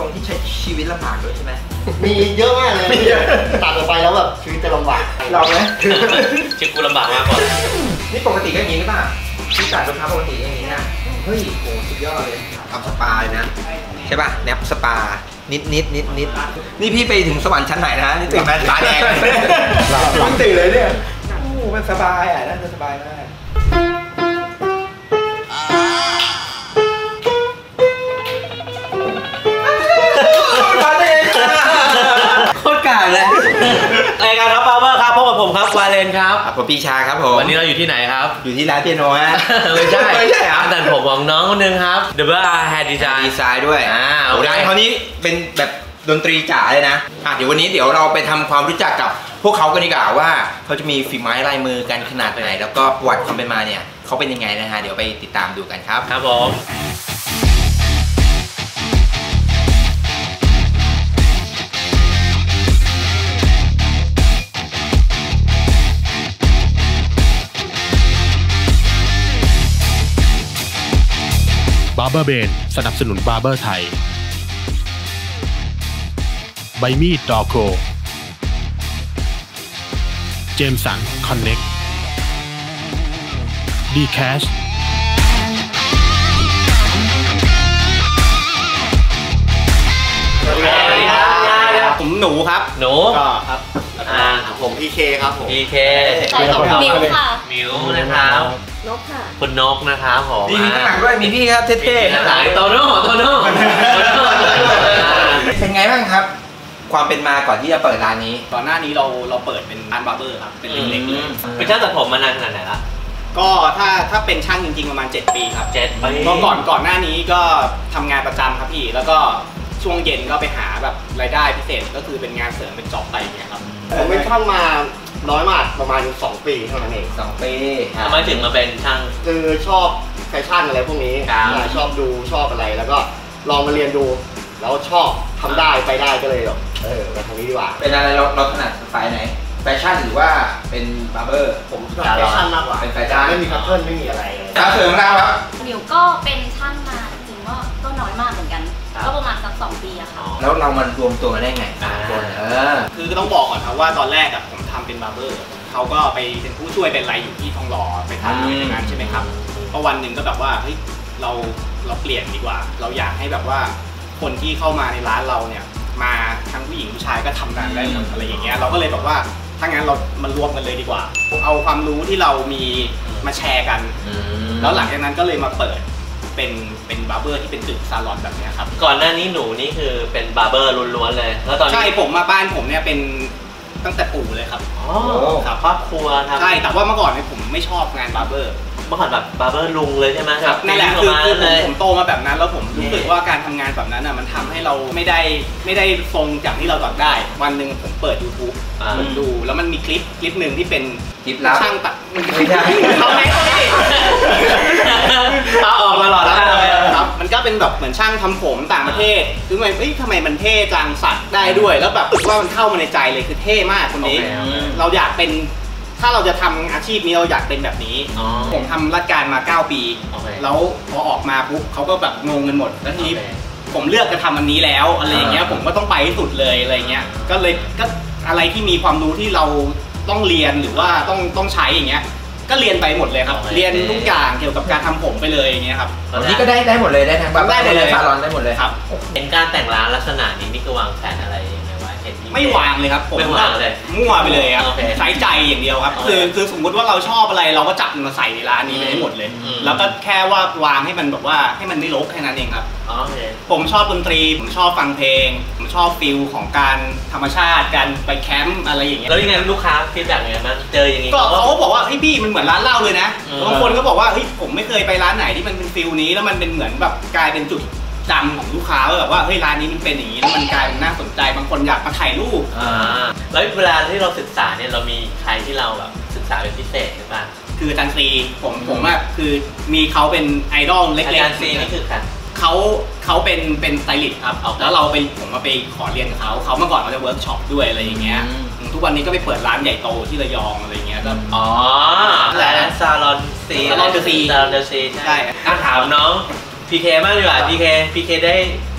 ทรงที่ใช้ชีวิตลำบากด้วยใช่ไหมมีเยอะมากเลยตัดออกไปแล้วแบบชีวิตจะลำบากเราไหมชีวิตกูลำบากมากกว่านี่ปกติก็อย่างนี้หรือเปล่าที่ตัดรองเท้าปกติอย่างนี้นะเฮ้ยโหสุดยอดเลยทำสปาเลยนะใช่ป่ะแนบสปานิดนี่พี่ไปถึงสวรรค์ชั้นไหนนะนี่ตื่นมาตาแดงตื่นเลยเนี่ยโอ้มันสบายอ่ะน่าจะสบายมากโคตรกากเลยรายการท็อปบาร์เบอร์ครับพบกับผมครับวาเลนครับผมปีชาครับผมวันนี้เราอยู่ที่ไหนครับอยู่ที่ร้านเปียโนฮะไม่ใช่เหรอแต่ผมของน้องคนนึงครับ Double R Hair Design ด้วยร้านเขานี้เป็นแบบดนตรีจ๋าเลยนะเดี๋ยววันนี้เราไปทำความรู้จักกับพวกเขากันดีกว่าว่าเขาจะมีฝีไม้ลายมือกันขนาดไหนแล้วก็ประวัติความเป็นมาเนี่ยเขาเป็นยังไงนะฮะเดี๋ยวไปติดตามดูกันครับครับผมบาร์เบอร์เบนสนับสนุนบาร์เบอร์ไทยใบมีดดอโกเจมสันคอนเน็กดีแคชสวัสดีครับผมหนูครับหนูก็ครับผมพีเคครับผมพีเคมิวค่ะมิวนะครับนกค่ะคุณนกนะครับผมมีข้างหลังด้วยมีพี่ครับเท่ๆโตโน่เป็นไงบ้างครับความเป็นมาก่อนที่จะเปิดร้านนี้ก่อนหน้านี้เราเปิดเป็นร้านบาร์เบอร์ครับเป็นเล็กๆเป็นช่างตัดผมมานานขนาดไหนละก็ถ้าเป็นช่างจริงๆประมาณ7 ปีครับ 7 ปีก่อนหน้านี้ก็ทำงานประจำครับพี่แล้วก็ช่วงเย็นก็ไปหาแบบรายได้พิเศษก็คือเป็นงานเสริมเป็นจ็อบไปอย่างเงี้ยครับผมเป็นช่างมาน้อยมากประมาณ2 ปีเท่านั้นเอง 2 ปีทำไมถึงมาเป็นช่างคือชอบแฟชั่นอะไรพวกนี้ชอบดูชอบอะไรแล้วก็ลองมาเรียนดูแล้วชอบทำได้ไปได้ก็เลยแบบมาทางนี้ดีกว่าเป็นอะไรเราถนัดสายไหนแฟชั่นหรือว่าเป็นบาร์เบอร์ผมถนัดแฟชั่นมากกว่าเป็นแฟชั่นไม่มีคัพเพิลไม่มีอะไรครับเสริมแล้วครับมิวก็เป็นช่างมาจริงก็น้อยมากเหมือนกันก็ประมาณสัก2 ปีอะค่ะแล้วเรามันรวมตัวได้ไงคนคือต้องบอกก่อนครับว่าตอนแรกอะผมทำเป็นบาร์เบอร์เขาก็ไปเป็นผู้ช่วยเป็นอะไรอยู่ที่ทองหล่อไปทำอย่างนั้นใช่ไหมครับเพราะวันหนึ่งก็แบบว่าเฮ้ยเราเปลี่ยนดีกว่าเราอยากให้แบบว่าคนที่เข้ามาในร้านเราเนี่ยมาทั้งผู้หญิงผู้ชายก็ทำงานได้หมดอะไรอย่างเงี้ยเราก็เลยแบบว่าถ้างั้นเรามันรวมกันเลยดีกว่าเอาความรู้ที่เรามีมาแชร์กันแล้วหลังจากนั้นก็เลยมาเปิดเป็นบาร์เบอร์ที่เป็นตึกซาลอนแบบนี้ครับก่อนหน้านี้หนูนี่คือเป็นบาร์เบอร์ล้วนๆเลยแล้วตอนนี้ใช่ผมมาบ้านผมเนี่ยเป็นตั้งแต่ปู่เลยครับครับครอบครัวทำใช่แต่ว่าเมื่อก่อนเนี่ยผมไม่ชอบงานบาร์เบอร์เมื่อก่อนแบบบาร์เบอร์ลุงเลยใช่ไหมครับนั่นแหละคือผมโตมาแบบนั้นแล้วผมรู้สึกว่าการทำงานแบบนั้นอ่ะมันทำให้เราไม่ได้ทรงจากที่เราอยากได้วันหนึ่งผมเปิด YouTube ผมดูแล้วมันมีคลิปหนึ่งที่เป็นคลิปลับช่างตัดไม่ใช่เขาไหมเขาออกมาหล่อแล้วครับมันก็เป็นแบบเหมือนช่างทำผมต่างประเทศคือทำไมมันเท่จังสักได้ด้วยแล้วแบบว่ามันเข้ามาในใจเลยคือเท่มากคนนี้เราอยากเป็นถ้าเราจะทำอาชีพนี้เราอยากเป็นแบบนี้ผมทำราชการมา9 ปีแล้วพอออกมาปุ๊บเขาก็แบบงงกันหมดแล้วทีนี้ผมเลือกจะทำอันนี้แล้วอะไรอย่างเงี้ยผมก็ต้องไปให้สุดเลยอะไรเงี้ยก็อะไรที่มีความรู้ที่เราต้องเรียนหรือว่าต้องใช้อย่างเงี้ยก็เรียนไปหมดเลยครับเรียนทุกอย่างเกี่ยวกับการทำผมไปเลยอย่างเงี้ยครับนี่ก็ได้หมดเลยได้ทั้งได้หมดเลยซาลอนได้หมดเลยครับเห็นการแต่งร้านลักษณะนี้นี่คือวางแผนอะไรไม่วางเลยครับผมไม่วางเลยมั่วไปเลยครับใช้ใจอย่างเดียวครับคือสมมติว่าเราชอบอะไรเราก็จับมันมาใส่ในร้านนี้ไปให้หมดเลยแล้วก็แค่ว่าวางให้มันแบบว่าให้มันไม่รกแค่นั้นเองครับผมชอบดนตรีผมชอบฟังเพลงผมชอบฟิลของการธรรมชาติการไปแคมป์อะไรอย่างเงี้ยแล้วยังไงลูกค้าฟีดแบ็กยังไงบ้างเจออย่างงี้ก็เขาบอกว่าเฮ้ยพี่มันเหมือนร้านเหล้าเลยนะบางคนก็บอกว่าเฮ้ยผมไม่เคยไปร้านไหนที่มันเป็นฟิลนี้แล้วมันเป็นเหมือนแบบกลายเป็นจุดจำของลูกค้าแบบว่าเฮ้ยร้านนี้มันเป็นอย่างนี้แล้วมันกลายเป็นน่าสนใจบางคนอยากมาถ่ายรูปแล้วเวลาที่เราศึกษาเนี่ยเรามีใครที่เราแบบศึกษาเป็นพิเศษหรือเปล่าคืออาจารย์ซีผมว่าคือมีเขาเป็นไอดอลเล็กๆอาจารย์ซีนี่คือใครเขาเป็นสไตลิสต์ครับแล้วผมมาไปขอเรียนกับเขาเมื่อก่อนเขาจะเวิร์กช็อปด้วยอะไรอย่างเงี้ยทุกวันนี้ก็ไปเปิดร้านใหญ่โตที่ระยองอะไรเงี้ยก็ร้านซาลอนซีใช่ถามน้องพีเคมากดีกว่าพีเคได้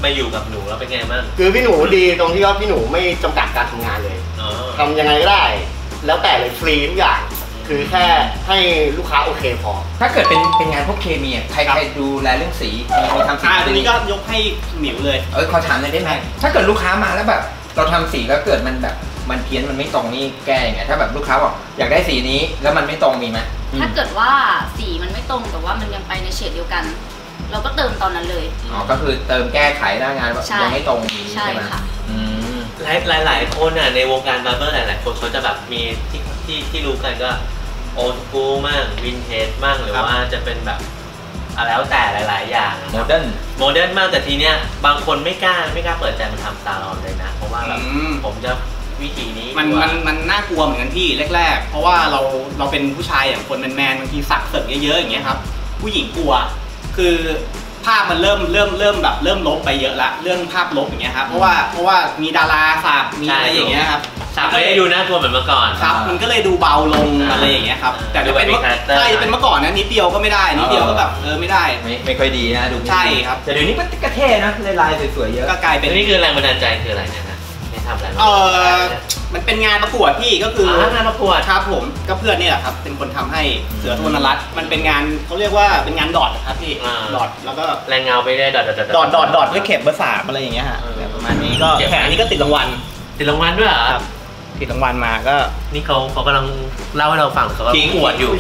มาอยู่กับหนูแล้วเป็นไงบ้างคือพี่หนูดีตรงที่ว่าพี่หนูไม่จำกัดการทำงานเลยอ๋อทำยังไงก็ได้ แล้วแต่เลยฟรีทุกอย่างคือแค่ให้ลูกค้าโอเคพอถ้าเกิดเป็นงานพวกเคมีอ่ะใครดูแลเรื่องสีมีทำสีตรงนี้ก็ยกให้หมิวเลยขอถามเลยได้ไหมถ้าเกิดลูกค้ามาแล้วแบบเราทำสีแล้วเกิดมันแบบมันเพี้ยนมันไม่ตรงนี่แก้ยังไงถ้าแบบลูกค้าบอกอยากได้สีนี้แล้วมันไม่ตรงมีไหมถ้าเกิดว่าสีมันไม่ตรงแต่ว่ามันยังไปในเฉดเดียวกัน เราก็เติมตอนนั้นเลยอ๋อก็คือเติมแก้ไขหน้างานว่าใช่ยังไม่ตรงนี้ใช่ใช่ไหมค่ะอืมหลายคนอ่ะในวงการบาร์เบอร์หลายๆคนเขาจะแบบมีที่รู้กันก็โอลด์สกูลมากวินเทจมากหรือว่าจะเป็นแบบแล้วแต่หลายๆอย่างโมเดิร์นโมเดิร์นมากแต่ทีเนี้ยบางคนไม่กล้าเปิดใจมาทำซาลอนเลยนะเพราะว่าแบบผมจะวิธีนี้มันน่ากลัวเหมือนกันพี่แรกๆเพราะว่าเราเป็นผู้ชายอย่างคนแมนๆบางทีสักเสริมเยอะๆอย่างเงี้ยครับผู้หญิงกลัวคือภาพมันเริ่มแบบเริ่มลบไปเยอะละเรื่องภาพลบอย่างเงี้ยครับเพราะว่ามีดาราสักมีอะไรอย่างเงี้ยครับสักไม่ได้ดูน่ากลัวเหมือนเมื่อก่อนครับมันก็เลยดูเบาลงอะไรอย่างเงี้ยครับแต่ถ้าเป็นใช่เป็นเมื่อก่อนนะนิดเดียวก็ไม่ได้นิดเดียวก็แบบไม่ได้ไม่ค่อยดีนะดูใช่ครับแต่เดี๋ยวนี้ก็เท่นะลายสวยๆเยอะก็กลายเป็นนี่คือแรงบันดาลใจคืออะไรเนะไม่ทำอะไรมันเป็นงานประกวดพี่ก็คืองานประกวดครับผมก็เพื่อนนี่แหละครับเป็นคนทำให้เสือโทนรัตน์มันเป็นงานเขาเรียกว่าเป็นงานดอทครับพี่ดอทแล้วก็แรงเงาไปได้ดอทด้วยเข็มเบอร์ 3อะไรอย่างเงี้ยฮะประมาณนี้ก็แขนนี้ก็ติดรางวัลติดรางวัลด้วยเหรอครับติดรางวัลมาก็นี่เขากำลังเล่าให้เราฟังเขาอวดอยู่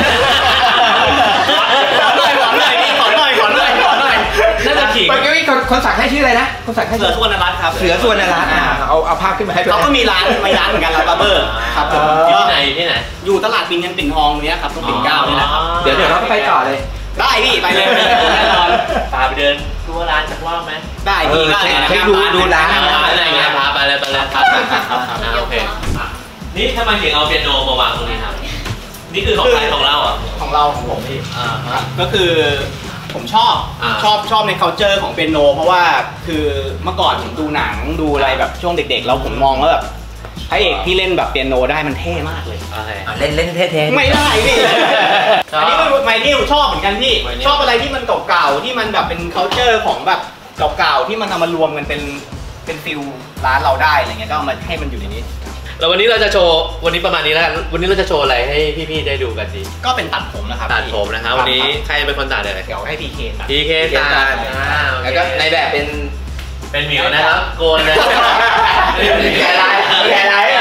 ขอหน่อยน่าจะขิงเมื่อกี้คนสักให้ชื่ออะไรนะคนสักให้เสือสุวรรณรัตน์ครับเสือสุวรรณรัตน์เอาภาพขึ้นมาให้ด้วยเขาก็มีร้านเหมือนกันร้านบาร์เบอร์ครับผมที่ไหนอยู่ตลาดบินยันปิ่นทองเนี้ยครับตรงปิ่นเกล้านี่แหละครับเดี๋ยวเราไปต่อเลยได้พี่ไปเลยแน่นอนพาไปเดินทั่วร้านสักรอบไหมได้พี่ได้ให้ดูร้านอะไรเงี้ยพาไปเลยครับโอเคนี่ทำไมถึงเอาเปียโนมาวางตรงนี้ครับนี่คือของใครของเราอ่ะของผมพี่ก็คือผมชอบใน culture ของเปียโนเพราะว่าคือเมื่อก่อนผมดูหนังดูอะไรแบบช่วงเด็กๆแล้วผมมองว่าแบบพระเอกที่เล่นแบบเปียโนได้มันเท่มากเลยเล่นเท่ๆไม่ได้พี่อันนี้เป็นไมนิวชอบเหมือนกันพี่ชอบอะไรที่มันเก่าๆที่มันแบบเป็น culture ของแบบเก่าๆที่มันเอามารวมกันเป็นฟิลร้านเราได้อะไรเงี้ยก็เอามาให้มันอยู่ในนี้แล้ววันนี้เราจะโชว์วันนี้ประมาณนี้แล้ววันนี้เราจะโชว์อะไรให้พี่ๆได้ดูกันดีก็เป็นตัดผมนะครับตัดผมนะครับวันนี้ใครเป็นคนตัดเลยเดี๋ยวให้ PK ตัด PK ตัดแล้วก็ในแบบเป็นหมิวนะครับโกนนะแกะลายแกะลาย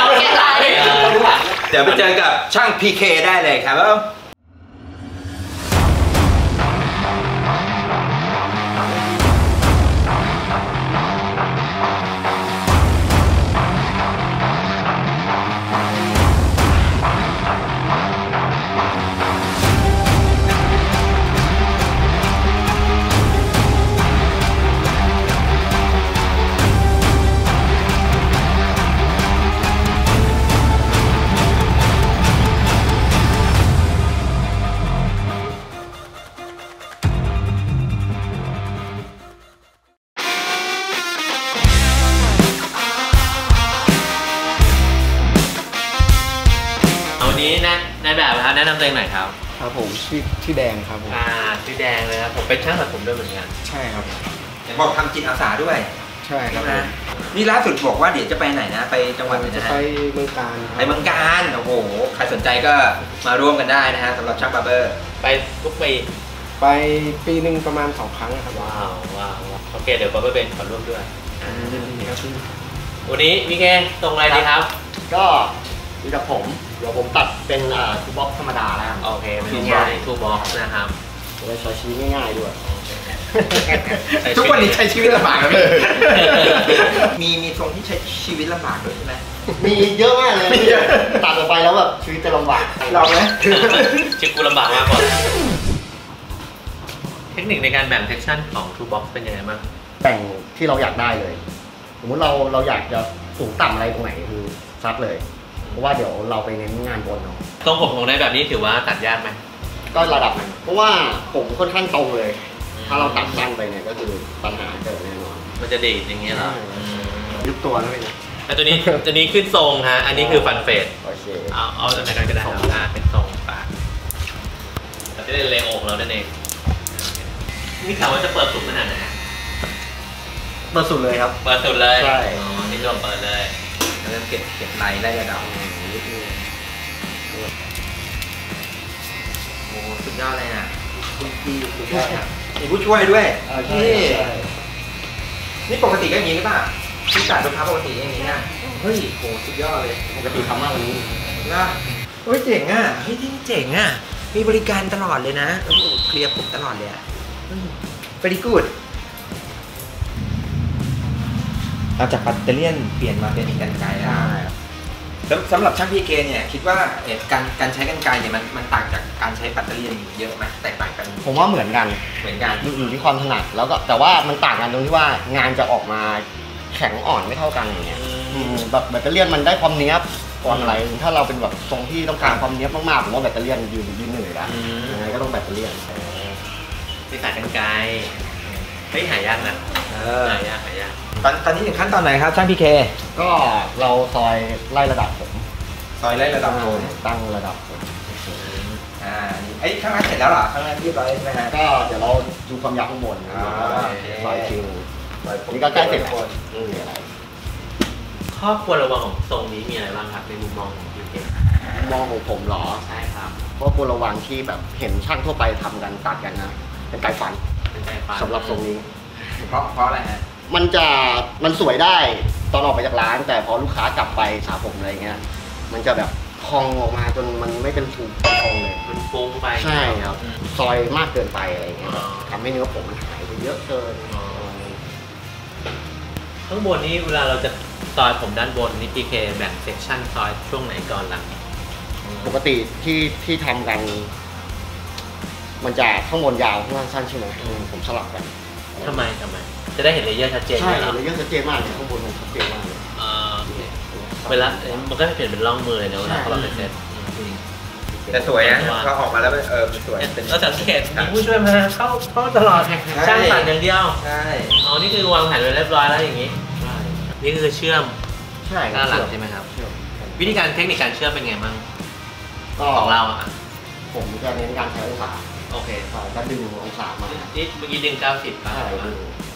เดี๋ยวไปเจอกับช่าง PK ได้เลยครับวันนี้นายแบบครับแนะนำตัวเองหน่อยครับครับผมชื่อแดงครับผมชื่อแดงเลยครับผมเป็นช่างตัดผมด้วยเหมือนกันใช่ครับบอกทำจิตอาสาด้วยใช่ครับนะนี่ล่าสุดบอกว่าเดี๋ยวจะไปไหนนะไปจังหวัดไหนจะนะไปฮะเมืองการไปเมืองการโอ้โหใครสนใจก็มาร่วมกันได้นะฮะสำหรับช่างบาร์เบอร์ไปทุกปีไปปีหนึ่งประมาณ2 ครั้งครับว้าวโอเคเดี๋ยวบ๊อบเบนขอร่วมด้วยยินดีครับพี่วันนี้พี่แกตรงอะไรดีครับก็มีกับผมเดี๋ยวผมตัดเป็นทูบ็อกธรรมดาแล้วกันโอเคเป็นง่ายทูบ็อกซ์นะครับจะได้ใช้ชีวิตง่ายๆด้วยทุกวันนี้ใช้ชีวิตลำบากไหมมีทรงที่ใช้ชีวิตลำบากด้วยใช่ไหมมีเยอะมากเลยตัดออกไปแล้วแบบชีวิตจะลำบากลองไหมชีวิตกูลำบากมากกว่าเทคนิคในการแบ่งเซกชันของทูบ็อกซ์เป็นยังไงบ้างแบ่งที่เราอยากได้เลย สมมติเราอยากจะสูงต่ำอะไรตรงไหนคือซัดเลย เพราะว่าเดี๋ยวเราไปเน้นงานบนเนาะทรงผมของนายแบบนี้ถือว่าตัดยากไหมก็ระดับหนึงเพราะว่าผมค่อนข้างตรงเลย ถ้าเราตัดสั้นไปเนี่ยก็คือปัญหาเกิดแน่นอนมันจะดีดอย่างเงี้ยเหรอยุบตัวแล้วเนี่ยแต่ตัวนี้ขึ้นทรงฮะ อันนี้คือฟันเฟดโอเคเอาจากไหนก็ได้ครับเป็นทรงปากเราจะได้เลโอของเรานั่นเองนี่ข่าวว่าจะเปิดสูงขนาดไหนเปิดสุดเลยครับเปิดสุดเลยใช่อ๋อนี่เราเปิดเลยเริ่มเก็บลายได้ระดับโอ้สุดยอดเลยนะคุณพี่สุดยอดนะมีผู้ช่วยด้วยนี่ปกติก็อย่างนี้หรือเปล่าที่ตัดลูกค้าปกติอย่างนี้นะเฮ้ยโหสุดยอดเลยปกติทำมากกว่านี้นะเฮ้ยเจ๋งอ่ะเฮ้ยที่นี่เจ๋งอ่ะมีบริการตลอดเลยนะแล้วเคลียร์ผมตลอดเลยอ่ะvery good เอาจากปัตเตอร์เลียนเปลี่ยนมาเป็นกรรไกรแล้วสำหรับช่างพีเคเนี่ยคิดว่าการใช้กรรไกรเนี่ยมันต่างจากการใช้ปัตเตอร์เลียนเยอะไหมแตกต่างกันผมว่าเหมือนกันเหมือนกันอยู่ที่ความถนัดแล้วก็แต่ว่ามันต่างกันตรงที่ว่างานจะออกมาแข็งอ่อนไม่เท่ากันอย่างเงี้ยแบบแบตเตอรี่มันได้ความเนี้ยบความอะไรถ้าเราเป็นแบบทรงที่ต้องการความเนี้ยบมากๆผมว่าแบตเตอรี่ยืนเหนื่อยแล้วยังไงก็ต้องแบตเตอรี่ที่ตัดกันไกลเฮ้ยหายากนะหายากตอนนี้ถึงขั้นตอนไหนครับช่างพีเคก็เราซอยไล่ระดับผมซอยไล่ระดับโทนตั้งระดับผมไอ้ข้างล่างเสร็จแล้วเหรอข้างล่างเรียบร้อยใช่ไหมฮะก็เดี๋ยวเราดูความยาวข้างบนซอยคิวนี่ก็ใกล้เสร็จแล้วไม่มีอะไรข้อควรระวังของทรงนี้มีอะไรบ้างครับในมุมมองของพี่เก่งมองของผมเหรอใช่ครับเพราะควรระวังที่แบบเห็นช่างทั่วไปทำกันตัดกันนะเป็นไกลฟันเป็นใจฟันสำหรับทรงนี้เพราะอะไรฮะมันสวยได้ตอนออกไปจากร้าน แต่พอลูกค้ากลับไปสระผมอะไรเงี้ยมันจะแบบพองออกมาจนมันไม่เป็นฟูพองเลยมันฟุ้งไปใช่ครับซอยมากเกินไปอะไรเงี้ยอ๋อทำให้เนื้อผมมันหายไปเยอะเกินข้างบนนี้เวลาเราจะซอยผมด้านบนนี่พีเคแบ่งเซกชันซอยช่วงไหนก่อนหลังปกติที่ทำกัน มันจะข้างบนยาวข้างล่างสั้นใช่ไหมผมสลับกันทำไมจะได้เห็นเลเยอร์ชัดเจนใช่ไหมเลยเยอะชัดเจนมากเลยข้างบนมันชัดเจนมากเลยเวลามันก็จะเปลี่ยนเป็นร่องมือเลยนะเวลาเขาเราไปเซ็ตแต่สวยนะพอออกมาแล้วมันสวยเป็นก็สังเกตมีผู้ช่วยมาเข้าตลอดช่างตัดอย่างเดียวใช่อ๋อนี่คือวางแผนไว้เรียบร้อยแล้วอย่างนี้นี่คือเชื่อมใช่ด้านหลังใช่ไหมครับเชื่อมวิธีการเทคนิคการเชื่อมเป็นไงบ้างก็ของเราอ่ะผมจะเน้นการใช้องศาโอเคก็ดึงองศามานี่เมื่อกี้ดึง90ป่ะใช่ดึง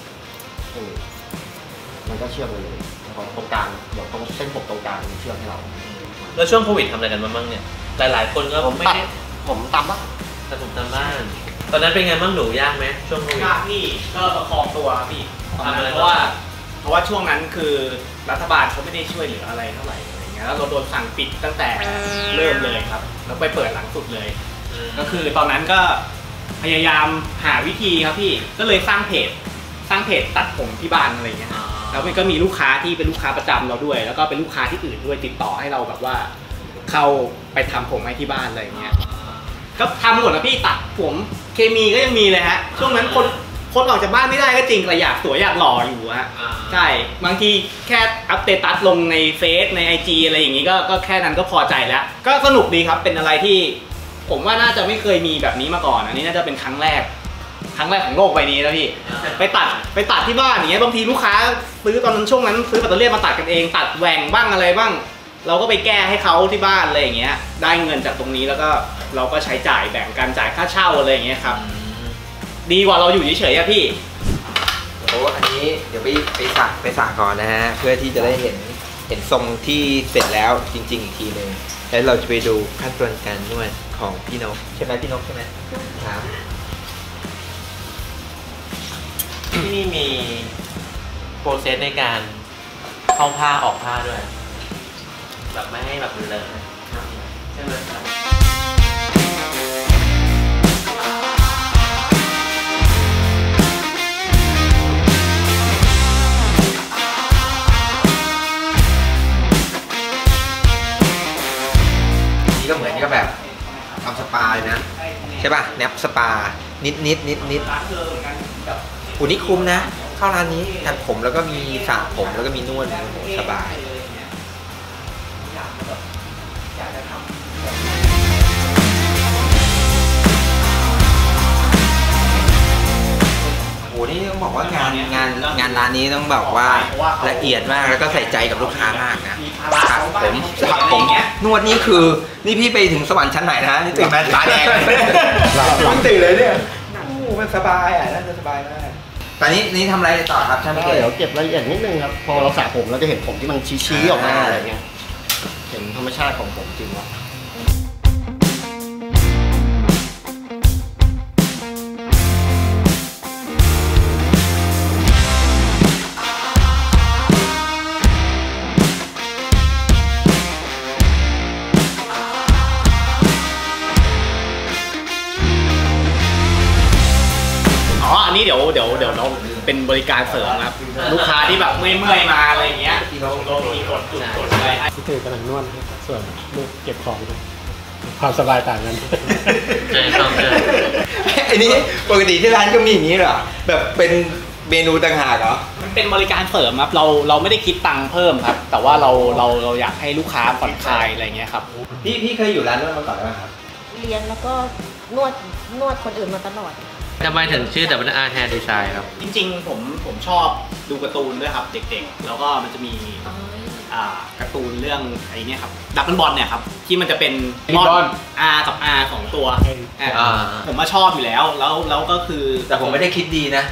มันก็เชื่อมเลยแล้วก็ตรงกลางเดี๋ยวตรงเส้นผมตรงกลางมันเชื่อมให้เราแล้วช่วงโควิดทำอะไรกันบ้างเนี่ยหลายๆคนก็ไม่ได้ผมตามบ้างแต่ผมตามบ้านตอนนั้นเป็นไงบ้างหนูยากไหมช่วงโควิดยากพี่ก็ประคองตัวพี่ทำอะไรเพราะว่าช่วงนั้นคือรัฐบาลเขาไม่ได้ช่วยเหลืออะไรเท่าไหร่อะไรเงี้ยแล้วเราโดนสั่งปิดตั้งแต่เริ่มเลยครับแล้วไปเปิดหลังสุดเลย ก็คือตอนนั้นก็พยายามหาวิธีครับพี่ก็เลยสร้างเพจตัดผมที่บ้านอะไรเงี้ยแล้วมันก็มีลูกค้าที่เป็นลูกค้าประจำเราด้วย แล้วก็เป็นลูกค้าที่อื่นด้วยติดต่อให้เราแบบว่าเข้าไปทำผมให้ที่บ้านอะไรเงี้ยก็ทำหมดนะพี่ตัดผมเคมีก็ยังมีเลยฮะช่วงนั้นคนออกจากบ้านไม่ได้ก็จริงแต่อยากสวยอยากหล่ออยู่ฮะใช่บางทีแค่อัปเดตลงในเฟซใน IG อะไรอย่างงี้ก็แค่นั้นก็พอใจแล้วก็สนุกดีครับเป็นอะไรที่ผมว่าน่าจะไม่เคยมีแบบนี้มาก่อนอันนี้น่าจะเป็นครั้งแรกของโลกใบนี้แล้วพี่ไปตัดที่บ้านอย่างเงี้ยบางทีลูกค้าซื้อตอนนั้นช่วงนั้นซื้อแบตเตอรี่มาตัดกันเองตัดแหว่งบ้างอะไรบ้างเราก็ไปแก้ให้เขาที่บ้านอะไรอย่างเงี้ยได้เงินจากตรงนี้แล้วก็เราก็ใช้จ่ายแบ่งกันจ่ายค่าเช่าอะไรอย่างเงี้ยครับดีกว่าเราอยู่เฉยๆอะพี่โอ้อันนี้เดี๋ยวไปสักก่อนนะฮะเพื่อที่จะได้เห็นทรงที่เสร็จแล้วจริงๆอีกทีหนึ่งแล้วเราจะไปดูขั้นตอนการนวดของพี่นกใช่ไหมพี่นกใช่ไหมครับที่นี่มีโปรเซสในการเข้าผ้าออกผ้าด้วยแบบไม่ให้แบบมันเลอะใช่ไหมครับนี่ก็เหมือนกับแบบทำสปาเลยนะใช่ป่ะแนบสปานิดอูนี่คุ้มนะเข้าร้านนี้ตัดผมแล้วก็มีสระผมแล้วก็มีนวดสบายโอ้นี่ต้องบอกว่างานร้านนี้ต้องบอกว่าละเอียดมากแล้วก็ใส่ใจกับลูกค้ามากนะตัดผมนวดนี่คือนี่พี่ไปถึงสวรรค์ชั้นไหนนะนี่ตื่นมาตาแดงตื่นเลยเนี่ยโอ้มันสบายอ่ะน่าจะสบายมากตอนนี้ทำอะไรต่อครับช่างพี่เกเดี๋ยวเก็บรายละเอียดนิดนึงครับพอเราสระผมเราจะเห็นผมที่มันชี้ๆออกมาอะไรเงี้ยเห็นธรรมชาติของผมจริงว่าอันนี้เดี๋ยวเราเป็นบริการเสริมครับลูกค้าที่แบบเมื่อยมาอะไรอย่างเงี้ยเรามีกดจุดกดอะไรให้พี่เตยกำลังนวดให้ส่วนลูกเก็บของนะความสบายต่างกันใช่ครับใช่ไอ้นี่ปกติที่ร้านก็มีอย่างนี้เหรอแบบเป็นเมนูต่างหากเหรอมันเป็นบริการเสริมครับเราไม่ได้คิดตังค์เพิ่มครับแต่ว่าเราอยากให้ลูกค้าผ่อนคลายอะไรเงี้ยครับพี่เคยอยู่ร้านนวดมาก่อนไหมครับเรียนแล้วก็นวดคนอื่นมาตลอดทำไมถึงชื่อ WR Hair Design ครับจริงๆผมชอบดูการ์ตูนด้วยครับเด็กๆแล้วก็มันจะมีการ์ตูนเรื่องไอ้นี่ครับดับเบิลบอลเนี่ยครับที่มันจะเป็นมอน R กับ R 2 ตัวผมมาชอบอยู่แล้วก็คือแต่ผมไม่ได้คิดดีนะ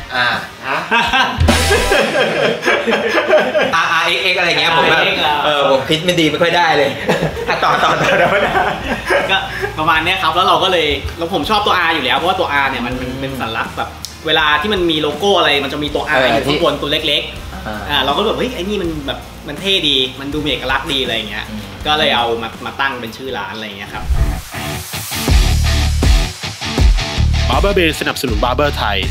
RX อะไรเงี้ยผมแบบผมคิดไม่ดีไม่ค่อยได้เลยต่อก็ประมาณนี้ครับแล้วเราก็เลยผมชอบตัว R อยู่แล้วเพราะว่าตัว R เนี่ยมันเป็นสัญลักษณ์แบบเวลาที่มันมีโลโก้อะไรมันจะมีตัว R อยู่ข้างบนตัวเล็กๆเราก็แบบเฮ้ยไอ้นี่มันแบบมันเท่ดีมันดูมีเอกลักษณ์ดีอะไรเงี้ยก็เลยเอามาตั้งเป็นชื่อร้านอะไรเงี้ยครับ Barber Brain สนับสนุน Barber ไทย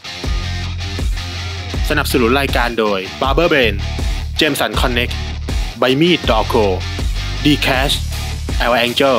สนับสนุนรายการโดย Barber Brain Jameson Connect ใบมีดดอโค D-Cash L Angel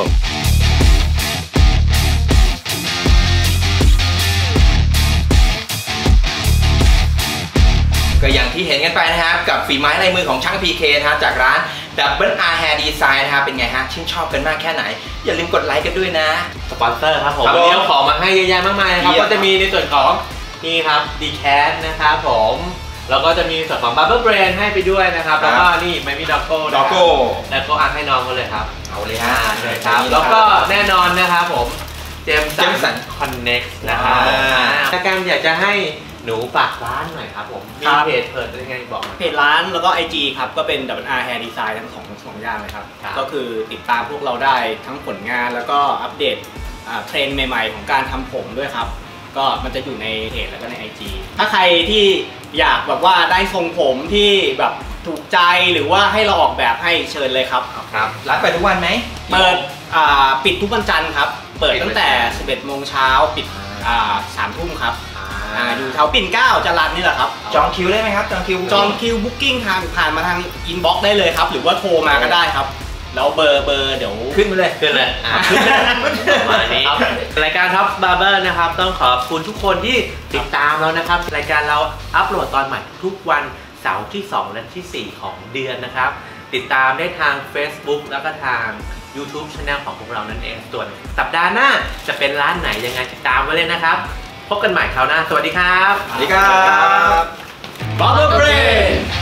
ก็อย่างที่เห็นกันไปนะครับกับฝีไม้ลายมือของช่าง PK นะครับจากร้าน WR Hair Design นะครับเป็นไงฮะชื่นชอบกันมากแค่ไหนอย่าลืมกดไลค์กันด้วยนะสปอนเซอร์ครับผมวันนี้เอาของมาให้เยอะแยะมากมายนะครับก็จะมีในส่วนของนี่ครับ D-Cash นะครับผมแล้วก็จะมีส่วนของ Barber Brain ให้ไปด้วยนะครับแล้วก็นี่ไม่มีด็อกโก้แล้วก็อัดให้น้องเขาเลยครับเอาเลยฮะใช่ครับแล้วก็แน่นอนนะครับผมเจมสันคอนเน็กต์นะครับถ้าการอยากจะให้หนูฝากร้านหน่อยครับผมมีเพจเปิดยังไงบอกเพจร้านแล้วก็ IG ครับก็เป็น WR Hair Design ทั้งสองอย่างเลยครับก็คือติดตามพวกเราได้ทั้งผลงานแล้วก็อัปเดตเทรนด์ใหม่ๆของการทำผมด้วยครับก็มันจะอยู่ในเพจแล้วก็ใน IG ถ้าใครที่อยากแบบว่าได้ทรงผมที่แบบถูกใจหรือว่าให้เราออกแบบให้เชิญเลยครับร้านเปิดทุกวันไหมเปิดปิดทุกวันจันทร์ครับเปิดตั้งแต่ 11 โมงเช้าปิด3 ทุ่มครับอยู่แถวปิ่นเกล้าจรัญนี่แหละครับจองคิวได้ไหมครับจองคิวบุ๊กิ้งผ่านมาทางอินบ็อกซ์ได้เลยครับหรือว่าโทรมาก็ได้ครับแล้วเบอร์เดี๋ยวขึ้นมาเลยประมาณนี้รายการท็อปบาร์เบอร์นะครับต้องขอบคุณทุกคนที่ติดตามเรานะครับรายการเราอัปโหลดตอนใหม่ทุกวันเสาร์ที่2และที่4ของเดือนนะครับติดตามได้ทาง Facebook แล้วก็ทาง YouTube Channel ของพวกเรานั่นเองส่วนสัปดาห์หน้าจะเป็นร้านไหนยังไงติดตามไว้เลยนะครับพบกันใหม่คราวหน้าสวัสดีครับสวัสดีครับ Barber Brain